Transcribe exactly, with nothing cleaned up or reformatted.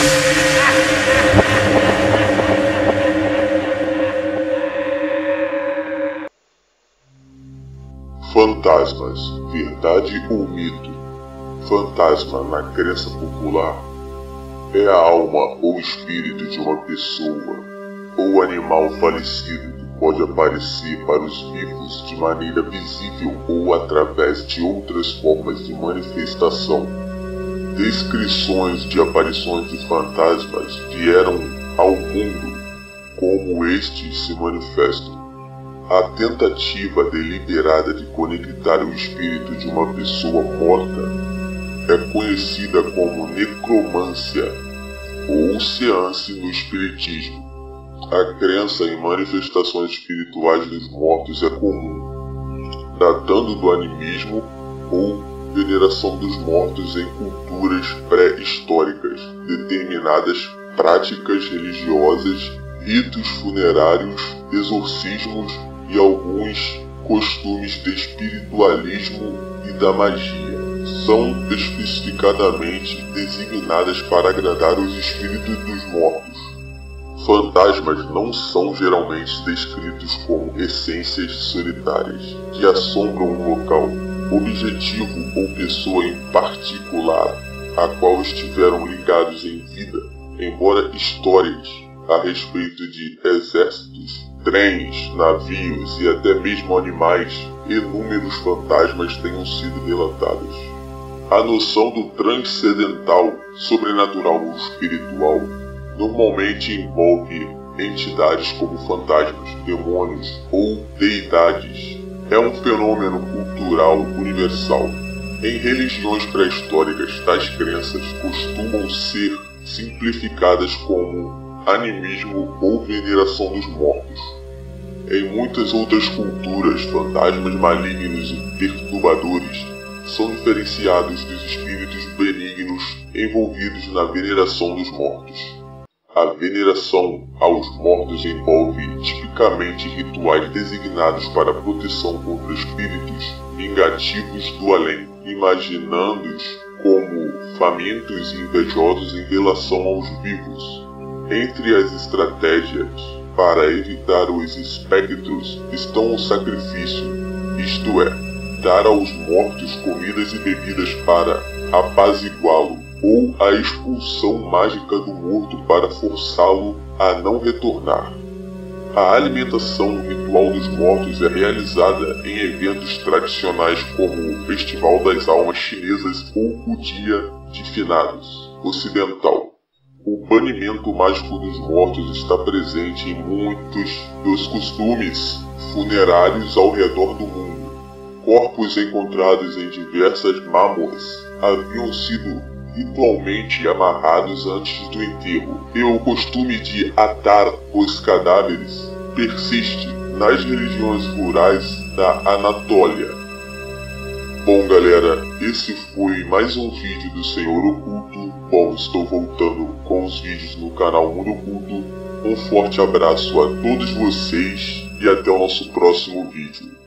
Fantasmas, verdade ou mito? Fantasma, na crença popular, é a alma ou espírito de uma pessoa ou animal falecido que pode aparecer para os vivos de maneira visível ou através de outras formas de manifestação. Descrições de aparições de fantasmas vieram ao mundo como estes se manifestam. A tentativa deliberada de conectar o espírito de uma pessoa morta é conhecida como necromância ou seance no espiritismo. A crença em manifestações espirituais dos mortos é comum, datando do animismo ou veneração dos mortos em culturas pré-históricas, determinadas práticas religiosas, ritos funerários, exorcismos e alguns costumes de espiritualismo e da magia são especificadamente designadas para agradar os espíritos dos mortos. Fantasmas não são geralmente descritos como essências solitárias que assombram um local, objetivo ou pessoa em particular a qual estiveram ligados em vida, embora histórias a respeito de exércitos, trens, navios e até mesmo animais, inúmeros fantasmas tenham sido relatados. A noção do transcendental, sobrenatural ou espiritual normalmente envolve entidades como fantasmas, demônios ou deidades. É um fenômeno cultural universal. Em religiões pré-históricas, tais crenças costumam ser simplificadas como animismo ou veneração dos mortos. Em muitas outras culturas, fantasmas malignos e perturbadores são diferenciados dos espíritos benignos envolvidos na veneração dos mortos. A veneração aos mortos envolve tipicamente rituais designados para proteção contra espíritos vingativos do além, imaginando-os como famintos e invejosos em relação aos vivos. Entre as estratégias para evitar os espectros estão o sacrifício, isto é, dar aos mortos comidas e bebidas para apaziguá-lo, ou a expulsão mágica do morto para forçá-lo a não retornar. A alimentação no ritual dos mortos é realizada em eventos tradicionais como o Festival das Almas Chinesas ou o Dia de Finados ocidental. O banimento mágico dos mortos está presente em muitos dos costumes funerários ao redor do mundo. Corpos encontrados em diversas másmoras haviam sido ritualmente amarrados antes do enterro, e o costume de atar os cadáveres persiste nas religiões rurais da Anatólia. Bom galera, esse foi mais um vídeo do Senhor Oculto. Bom, estou voltando com os vídeos no canal Mundo Oculto. Um forte abraço a todos vocês e até o nosso próximo vídeo.